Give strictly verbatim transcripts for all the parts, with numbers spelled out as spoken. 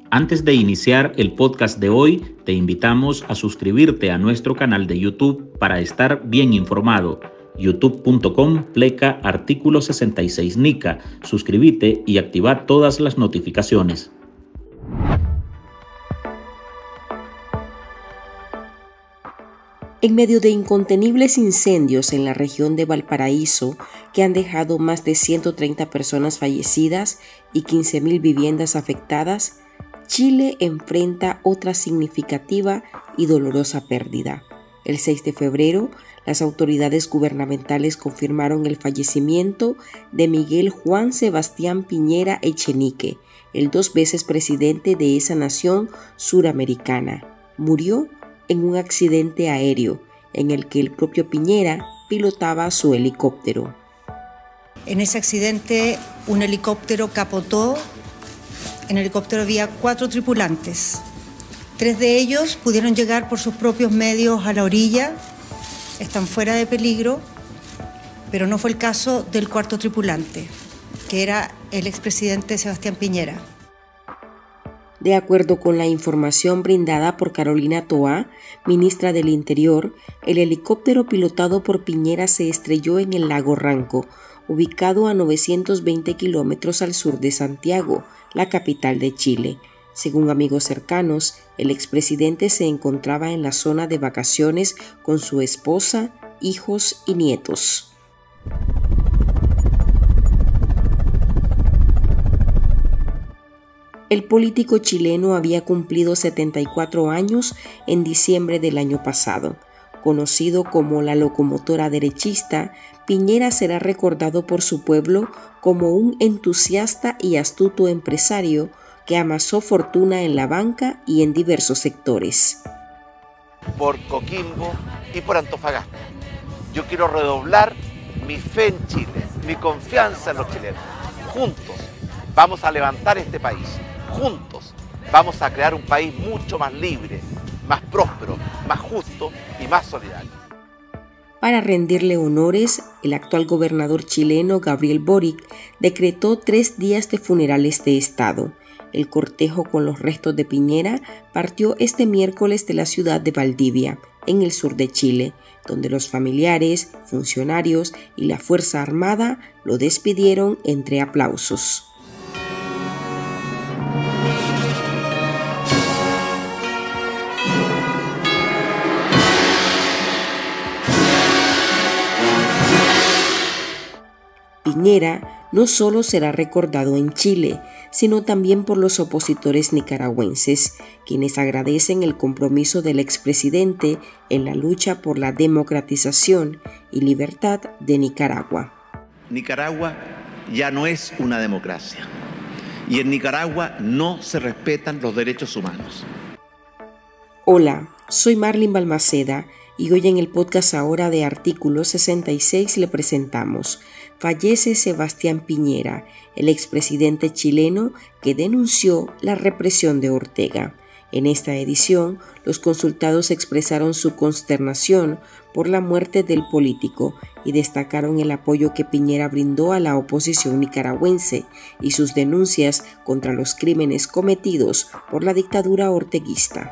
Antes de iniciar el podcast de hoy, te invitamos a suscribirte a nuestro canal de YouTube para estar bien informado. youtube punto com pleca artículo sesenta y seis Nica. Suscríbete y activa todas las notificaciones. En medio de incontenibles incendios en la región de Valparaíso, que han dejado más de ciento treinta personas fallecidas y quince mil viviendas afectadas, Chile enfrenta otra significativa y dolorosa pérdida. El seis de febrero, las autoridades gubernamentales confirmaron el fallecimiento de Miguel Juan Sebastián Piñera Echenique, el dos veces presidente de esa nación suramericana. Murió en un accidente aéreo en el que el propio Piñera pilotaba su helicóptero. En ese accidente, un helicóptero capotó. En el helicóptero había cuatro tripulantes. Tres de ellos pudieron llegar por sus propios medios a la orilla, están fuera de peligro, pero no fue el caso del cuarto tripulante, que era el expresidente Sebastián Piñera. De acuerdo con la información brindada por Carolina Toá, ministra del Interior, el helicóptero pilotado por Piñera se estrelló en el lago Ranco, ubicado a novecientos veinte kilómetros al sur de Santiago, la capital de Chile. Según amigos cercanos, el expresidente se encontraba en la zona de vacaciones con su esposa, hijos y nietos. El político chileno había cumplido setenta y cuatro años en diciembre del año pasado. Conocido como la locomotora derechista, Piñera será recordado por su pueblo como un entusiasta y astuto empresario que amasó fortuna en la banca y en diversos sectores. Por Coquimbo y por Antofagasta. Yo quiero redoblar mi fe en Chile, mi confianza en los chilenos. Juntos vamos a levantar este país. Juntos vamos a crear un país mucho más libre, más próspero, más justo y más solidario. Para rendirle honores, el actual gobernador chileno Gabriel Boric decretó tres días de funerales de Estado. El cortejo con los restos de Piñera partió este miércoles de la ciudad de Valdivia, en el sur de Chile, donde los familiares, funcionarios y la Fuerza Armada lo despidieron entre aplausos. Piñera no solo será recordado en Chile, sino también por los opositores nicaragüenses, quienes agradecen el compromiso del expresidente en la lucha por la democratización y libertad de Nicaragua. Nicaragua ya no es una democracia, y en Nicaragua no se respetan los derechos humanos. Hola, soy Marlene Balmaceda y hoy en el podcast ahora de Artículo sesenta y seis le presentamos Fallece Sebastián Piñera, el expresidente chileno que denunció la represión de Ortega. En esta edición, los consultados expresaron su consternación por la muerte del político y destacaron el apoyo que Piñera brindó a la oposición nicaragüense y sus denuncias contra los crímenes cometidos por la dictadura orteguista.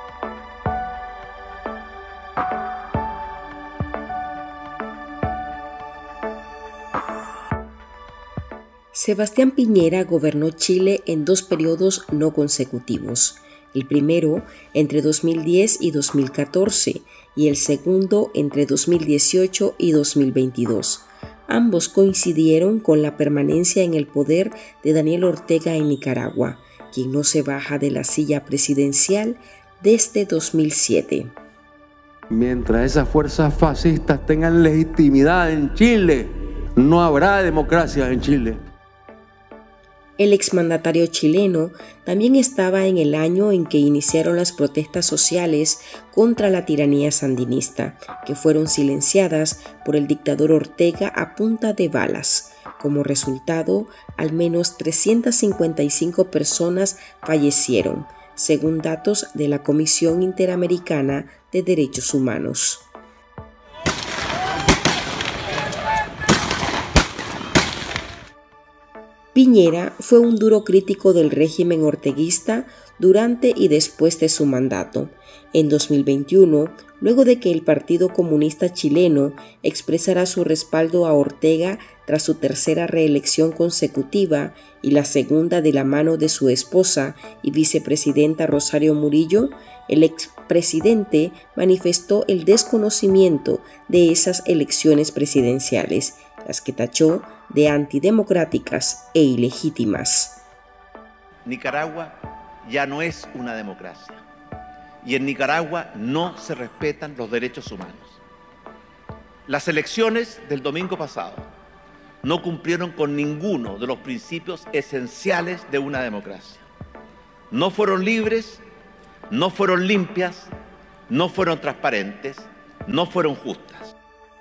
Sebastián Piñera gobernó Chile en dos periodos no consecutivos, el primero entre dos mil diez y dos mil catorce y el segundo entre dos mil dieciocho y dos mil veintidós. Ambos coincidieron con la permanencia en el poder de Daniel Ortega en Nicaragua, quien no se baja de la silla presidencial desde dos mil siete. Mientras esas fuerzas fascistas tengan legitimidad en Chile, no habrá democracia en Chile. El exmandatario chileno también estaba en el año en que iniciaron las protestas sociales contra la tiranía sandinista, que fueron silenciadas por el dictador Ortega a punta de balas. Como resultado, al menos trescientas cincuenta y cinco personas fallecieron, según datos de la Comisión Interamericana de Derechos Humanos. Piñera fue un duro crítico del régimen orteguista durante y después de su mandato. En dos mil veintiuno, luego de que el Partido Comunista Chileno expresara su respaldo a Ortega tras su tercera reelección consecutiva y la segunda de la mano de su esposa y vicepresidenta Rosario Murillo, el expresidente manifestó el desconocimiento de esas elecciones presidenciales, las que tachó de antidemocráticas e ilegítimas. Nicaragua ya no es una democracia y en Nicaragua no se respetan los derechos humanos. Las elecciones del domingo pasado no cumplieron con ninguno de los principios esenciales de una democracia. No fueron libres, no fueron limpias, no fueron transparentes, no fueron justas.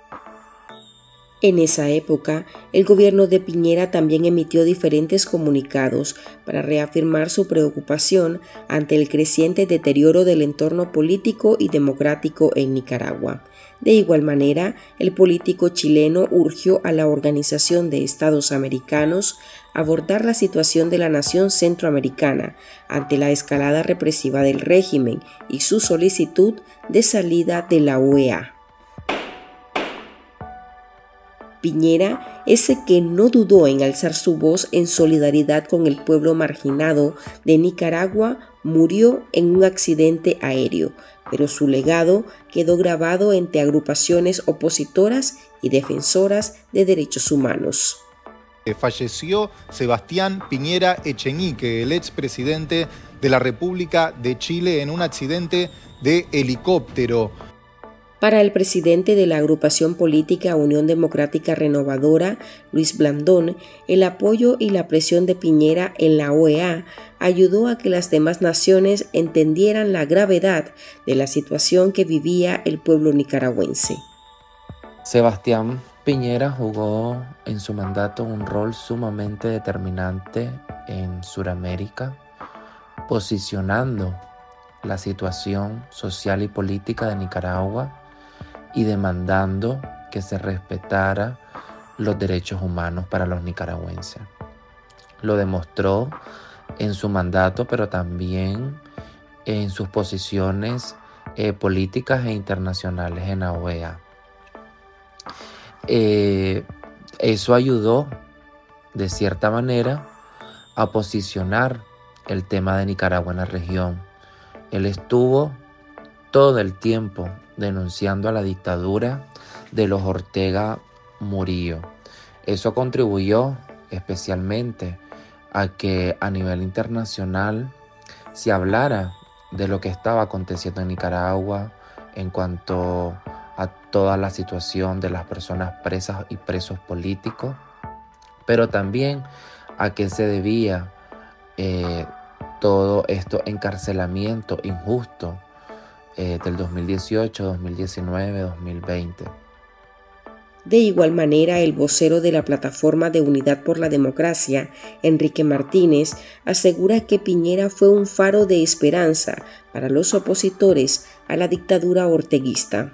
En esa época, el gobierno de Piñera también emitió diferentes comunicados para reafirmar su preocupación ante el creciente deterioro del entorno político y democrático en Nicaragua. De igual manera, el político chileno urgió a la Organización de Estados Americanos a abordar la situación de la nación centroamericana ante la escalada represiva del régimen y su solicitud de salida de la O E A. Piñera, ese que no dudó en alzar su voz en solidaridad con el pueblo marginado de Nicaragua, murió en un accidente aéreo, pero su legado quedó grabado entre agrupaciones opositoras y defensoras de derechos humanos. Falleció Sebastián Piñera Echenique, el expresidente de la República de Chile, en un accidente de helicóptero. Para el presidente de la agrupación política Unión Democrática Renovadora, Luis Blandón, el apoyo y la presión de Piñera en la O E A ayudó a que las demás naciones entendieran la gravedad de la situación que vivía el pueblo nicaragüense. Sebastián Piñera jugó en su mandato un rol sumamente determinante en Sudamérica, posicionando la situación social y política de Nicaragua y demandando que se respetara los derechos humanos para los nicaragüenses. Lo demostró en su mandato, pero también en sus posiciones eh, políticas e internacionales en la O E A. Eh, eso ayudó, de cierta manera, a posicionar el tema de Nicaragua en la región. Él estuvo todo el tiempo denunciando a la dictadura de los Ortega Murillo. Eso contribuyó especialmente a que a nivel internacional se hablara de lo que estaba aconteciendo en Nicaragua en cuanto a toda la situación de las personas presas y presos políticos, pero también a qué se debía eh, todo esto encarcelamiento injusto eh, del dos mil dieciocho, dos mil diecinueve, dos mil veinte. De igual manera, el vocero de la Plataforma de Unidad por la Democracia, Enrique Martínez, asegura que Piñera fue un faro de esperanza para los opositores a la dictadura orteguista.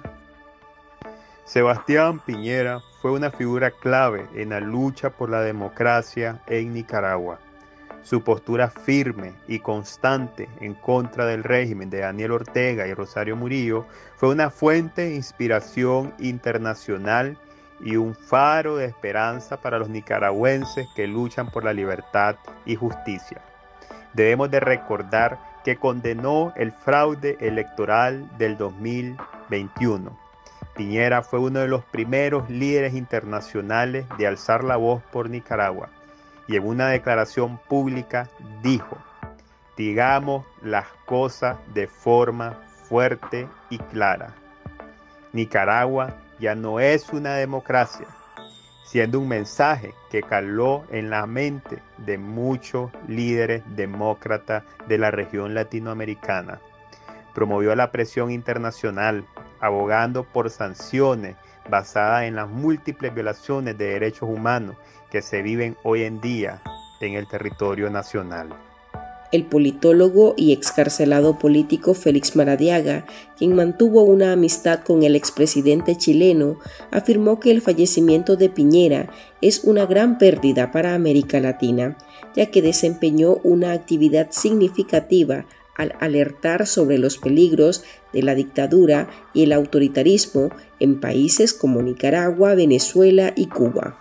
Sebastián Piñera fue una figura clave en la lucha por la democracia en Nicaragua. Su postura firme y constante en contra del régimen de Daniel Ortega y Rosario Murillo fue una fuente de inspiración internacional y un faro de esperanza para los nicaragüenses que luchan por la libertad y justicia. Debemos de recordar que condenó el fraude electoral del dos mil veintiuno. Piñera fue uno de los primeros líderes internacionales de alzar la voz por Nicaragua y en una declaración pública dijo: digamos las cosas de forma fuerte y clara. Nicaragua ya no es una democracia, siendo un mensaje que caló en la mente de muchos líderes demócratas de la región latinoamericana. Promovió la presión internacional, abogando por sanciones basadas en las múltiples violaciones de derechos humanos que se viven hoy en día en el territorio nacional. El politólogo y excarcelado político Félix Maradiaga, quien mantuvo una amistad con el expresidente chileno, afirmó que el fallecimiento de Piñera es una gran pérdida para América Latina, ya que desempeñó una actividad significativa al alertar sobre los peligros de la dictadura y el autoritarismo en países como Nicaragua, Venezuela y Cuba.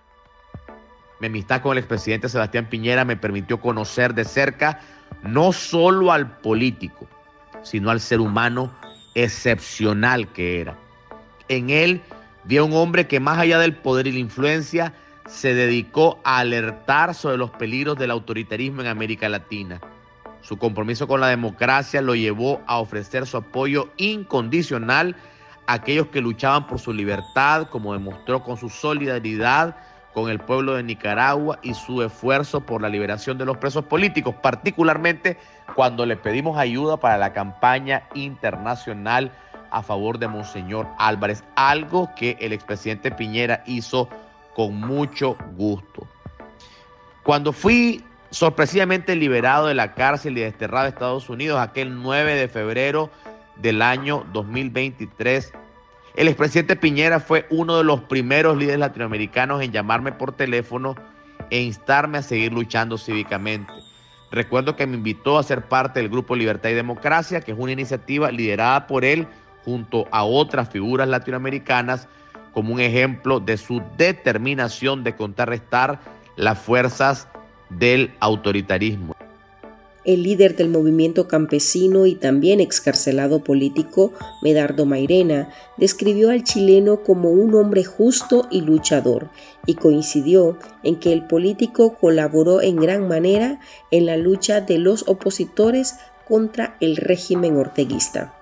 Mi amistad con el expresidente Sebastián Piñera me permitió conocer de cerca no solo al político, sino al ser humano excepcional que era. En él vi a un hombre que, más allá del poder y la influencia, se dedicó a alertar sobre los peligros del autoritarismo en América Latina. Su compromiso con la democracia lo llevó a ofrecer su apoyo incondicional a aquellos que luchaban por su libertad, como demostró con su solidaridad con el pueblo de Nicaragua y su esfuerzo por la liberación de los presos políticos, particularmente cuando le pedimos ayuda para la campaña internacional a favor de Monseñor Álvarez, algo que el expresidente Piñera hizo con mucho gusto. Cuando fui sorpresivamente liberado de la cárcel y desterrado a Estados Unidos aquel nueve de febrero del año dos mil veintitrés, el expresidente Piñera fue uno de los primeros líderes latinoamericanos en llamarme por teléfono e instarme a seguir luchando cívicamente. Recuerdo que me invitó a ser parte del Grupo Libertad y Democracia, que es una iniciativa liderada por él junto a otras figuras latinoamericanas, como un ejemplo de su determinación de contrarrestar las fuerzas del autoritarismo. El líder del movimiento campesino y también excarcelado político, Medardo Mairena, describió al chileno como un hombre justo y luchador, y coincidió en que el político colaboró en gran manera en la lucha de los opositores contra el régimen orteguista.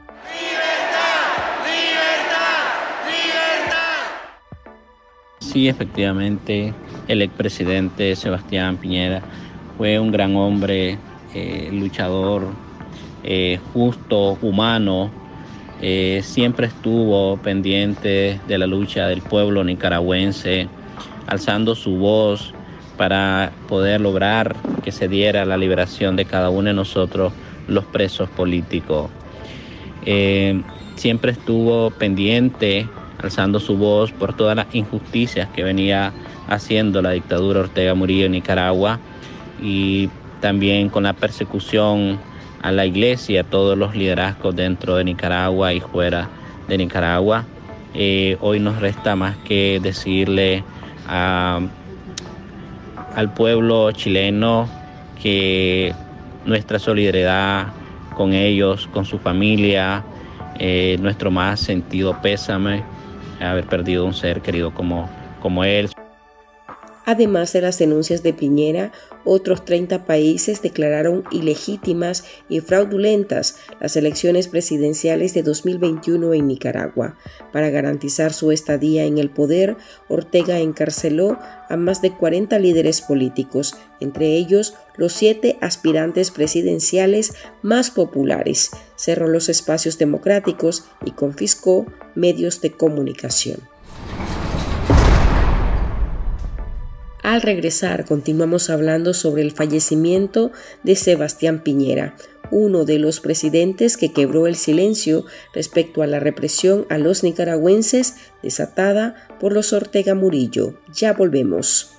Sí, efectivamente, el expresidente Sebastián Piñera fue un gran hombre, eh, luchador, eh, justo, humano. Eh, siempre estuvo pendiente de la lucha del pueblo nicaragüense, alzando su voz para poder lograr que se diera la liberación de cada uno de nosotros, los presos políticos. Eh, siempre estuvo pendiente, alzando su voz por todas las injusticias que venía haciendo la dictadura Ortega Murillo en Nicaragua, y también con la persecución a la iglesia, a todos los liderazgos dentro de Nicaragua y fuera de Nicaragua. Eh, hoy nos resta más que decirle a, al pueblo chileno que nuestra solidaridad con ellos, con su familia, eh, nuestro más sentido pésame haber perdido un ser querido como, como él. Además de las denuncias de Piñera, otros treinta países declararon ilegítimas y fraudulentas las elecciones presidenciales de dos mil veintiuno en Nicaragua. Para garantizar su estadía en el poder, Ortega encarceló a más de cuarenta líderes políticos, entre ellos los siete aspirantes presidenciales más populares, cerró los espacios democráticos y confiscó medios de comunicación. Al regresar, continuamos hablando sobre el fallecimiento de Sebastián Piñera, uno de los presidentes que quebró el silencio respecto a la represión a los nicaragüenses desatada por los Ortega Murillo. Ya volvemos.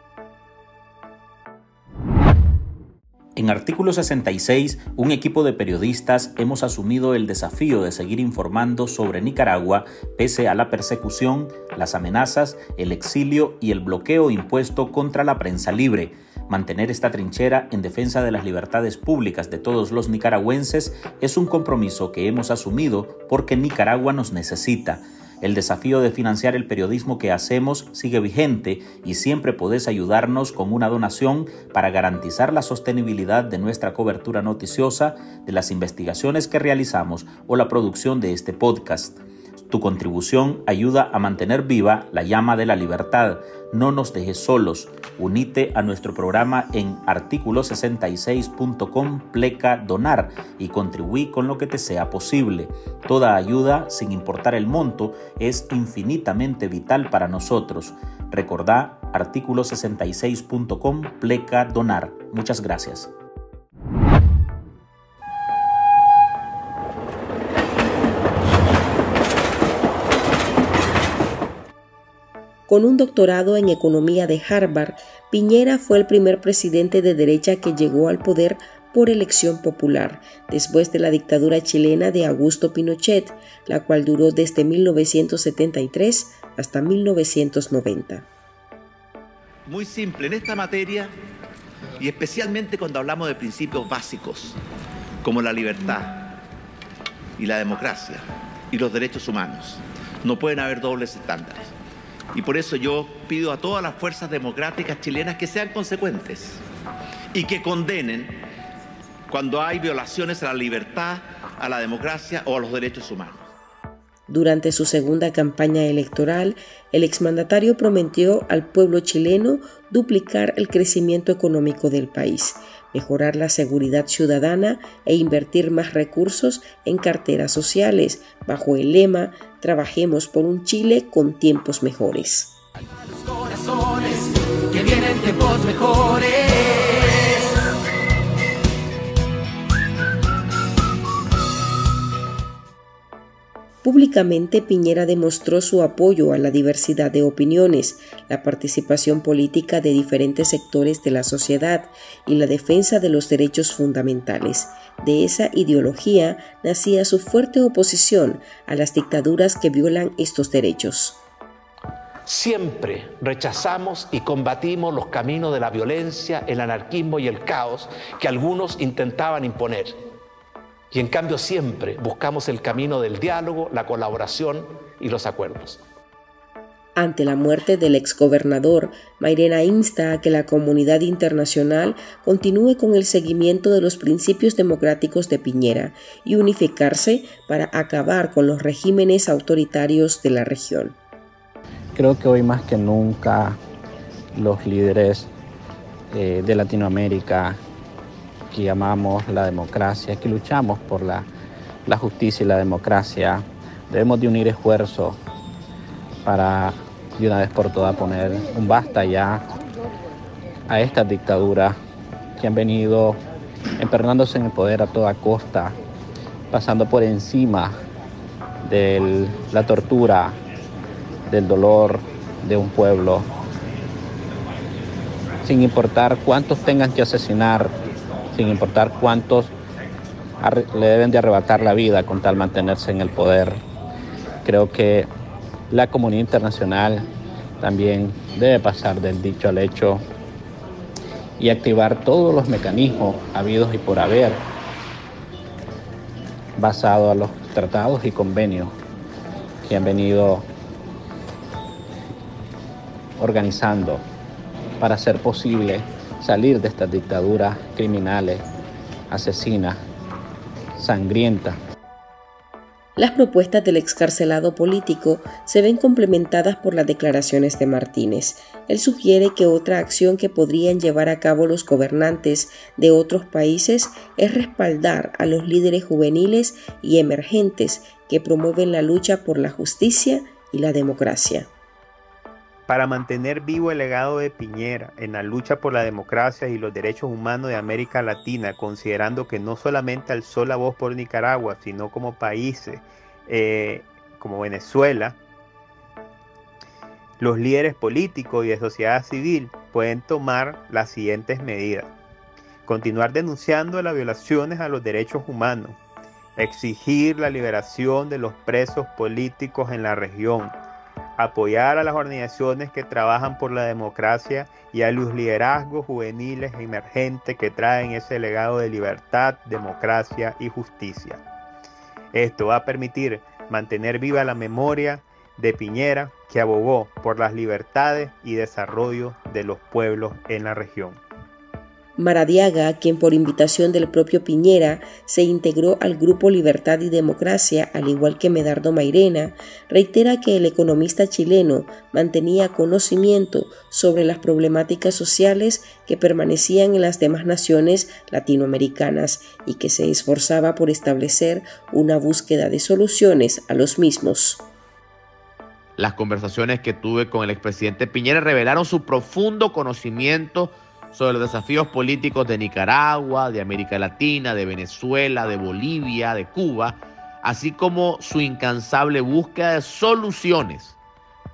En Artículo sesenta y seis, un equipo de periodistas hemos asumido el desafío de seguir informando sobre Nicaragua pese a la persecución, las amenazas, el exilio y el bloqueo impuesto contra la prensa libre. Mantener esta trinchera en defensa de las libertades públicas de todos los nicaragüenses es un compromiso que hemos asumido porque Nicaragua nos necesita. El desafío de financiar el periodismo que hacemos sigue vigente y siempre podés ayudarnos con una donación para garantizar la sostenibilidad de nuestra cobertura noticiosa, de las investigaciones que realizamos o la producción de este podcast. Tu contribución ayuda a mantener viva la llama de la libertad. No nos dejes solos. Unite a nuestro programa en artículo sesenta y seis punto com pleca donar y contribuí con lo que te sea posible. Toda ayuda, sin importar el monto, es infinitamente vital para nosotros. Recordá artículo sesenta y seis punto com pleca donar. Muchas gracias. Con un doctorado en economía de Harvard, Piñera fue el primer presidente de derecha que llegó al poder por elección popular, después de la dictadura chilena de Augusto Pinochet, la cual duró desde mil novecientos setenta y tres hasta mil novecientos noventa. Muy simple, en esta materia, y especialmente cuando hablamos de principios básicos, como la libertad y la democracia y los derechos humanos, no pueden haber dobles estándares. Y por eso yo pido a todas las fuerzas democráticas chilenas que sean consecuentes y que condenen cuando hay violaciones a la libertad, a la democracia o a los derechos humanos. Durante su segunda campaña electoral, el exmandatario prometió al pueblo chileno duplicar el crecimiento económico del país, mejorar la seguridad ciudadana e invertir más recursos en carteras sociales, bajo el lema "Trabajemos por un Chile con tiempos mejores". Los corazones que vienen tiempos mejores. Públicamente, Piñera demostró su apoyo a la diversidad de opiniones, la participación política de diferentes sectores de la sociedad y la defensa de los derechos fundamentales. De esa ideología nacía su fuerte oposición a las dictaduras que violan estos derechos. Siempre rechazamos y combatimos los caminos de la violencia, el anarquismo y el caos que algunos intentaban imponer. Y en cambio siempre buscamos el camino del diálogo, la colaboración y los acuerdos. Ante la muerte del exgobernador, Mairena insta a que la comunidad internacional continúe con el seguimiento de los principios democráticos de Piñera y unificarse para acabar con los regímenes autoritarios de la región. Creo que hoy más que nunca los líderes eh, de Latinoamérica que amamos la democracia, que luchamos por la, la justicia y la democracia, debemos de unir esfuerzos para de una vez por todas poner un basta ya a estas dictaduras que han venido empernándose en el poder a toda costa, pasando por encima de la tortura, del dolor de un pueblo, sin importar cuántos tengan que asesinar, sin importar cuántos le deben de arrebatar la vida con tal mantenerse en el poder. Creo que la comunidad internacional también debe pasar del dicho al hecho y activar todos los mecanismos habidos y por haber, basado a los tratados y convenios que han venido organizando para hacer posible salir de estas dictaduras criminales, asesinas, sangrientas. Las propuestas del excarcelado político se ven complementadas por las declaraciones de Martínez. Él sugiere que otra acción que podrían llevar a cabo los gobernantes de otros países es respaldar a los líderes juveniles y emergentes que promueven la lucha por la justicia y la democracia. Para mantener vivo el legado de Piñera en la lucha por la democracia y los derechos humanos de América Latina, considerando que no solamente alzó la voz por Nicaragua, sino como países eh, como Venezuela, los líderes políticos y de sociedad civil pueden tomar las siguientes medidas: continuar denunciando las violaciones a los derechos humanos, exigir la liberación de los presos políticos en la región, apoyar a las organizaciones que trabajan por la democracia y a los liderazgos juveniles e emergentes que traen ese legado de libertad, democracia y justicia. Esto va a permitir mantener viva la memoria de Piñera, que abogó por las libertades y desarrollo de los pueblos en la región. Maradiaga, quien por invitación del propio Piñera se integró al Grupo Libertad y Democracia, al igual que Medardo Mairena, reitera que el economista chileno mantenía conocimiento sobre las problemáticas sociales que permanecían en las demás naciones latinoamericanas y que se esforzaba por establecer una búsqueda de soluciones a los mismos. Las conversaciones que tuve con el expresidente Piñera revelaron su profundo conocimiento sobre los desafíos políticos de Nicaragua, de América Latina, de Venezuela, de Bolivia, de Cuba, así como su incansable búsqueda de soluciones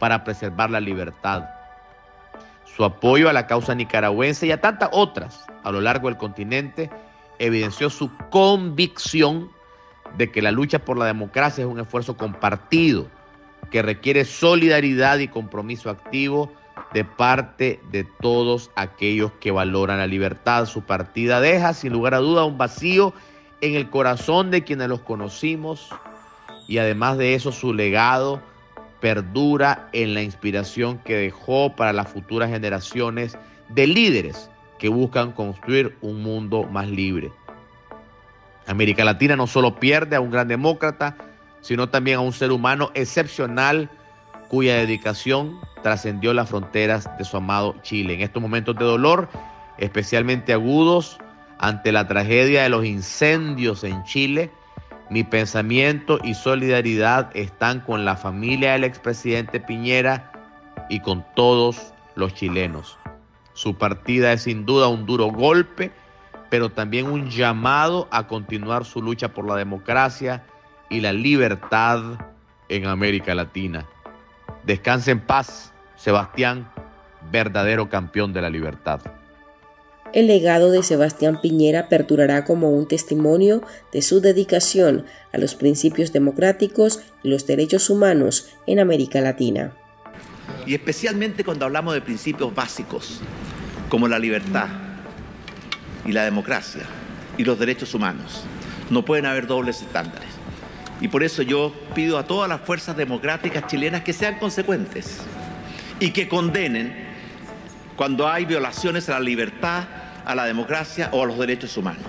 para preservar la libertad. Su apoyo a la causa nicaragüense y a tantas otras a lo largo del continente evidenció su convicción de que la lucha por la democracia es un esfuerzo compartido que requiere solidaridad y compromiso activo de parte de todos aquellos que valoran la libertad. Su partida deja, sin lugar a duda, un vacío en el corazón de quienes los conocimos, y además de eso, su legado perdura en la inspiración que dejó para las futuras generaciones de líderes que buscan construir un mundo más libre. América Latina no solo pierde a un gran demócrata, sino también a un ser humano excepcional cuya dedicación trascendió las fronteras de su amado Chile. En estos momentos de dolor, especialmente agudos ante la tragedia de los incendios en Chile, mi pensamiento y solidaridad están con la familia del expresidente Piñera y con todos los chilenos. Su partida es sin duda un duro golpe, pero también un llamado a continuar su lucha por la democracia y la libertad en América Latina. Descanse en paz, Sebastián, verdadero campeón de la libertad. El legado de Sebastián Piñera perdurará como un testimonio de su dedicación a los principios democráticos y los derechos humanos en América Latina. Y especialmente cuando hablamos de principios básicos como la libertad y la democracia y los derechos humanos. No pueden haber dobles estándares. Y por eso yo pido a todas las fuerzas democráticas chilenas que sean consecuentes y que condenen cuando hay violaciones a la libertad, a la democracia o a los derechos humanos.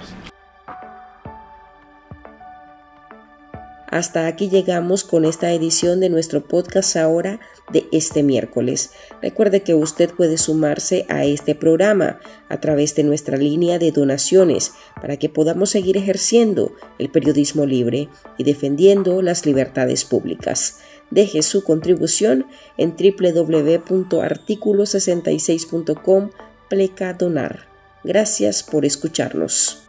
Hasta aquí llegamos con esta edición de nuestro podcast ahora de este miércoles. Recuerde que usted puede sumarse a este programa a través de nuestra línea de donaciones para que podamos seguir ejerciendo el periodismo libre y defendiendo las libertades públicas. Deje su contribución en doble u doble u doble u punto artículo sesenta y seis punto com pleca donar. Gracias por escucharnos.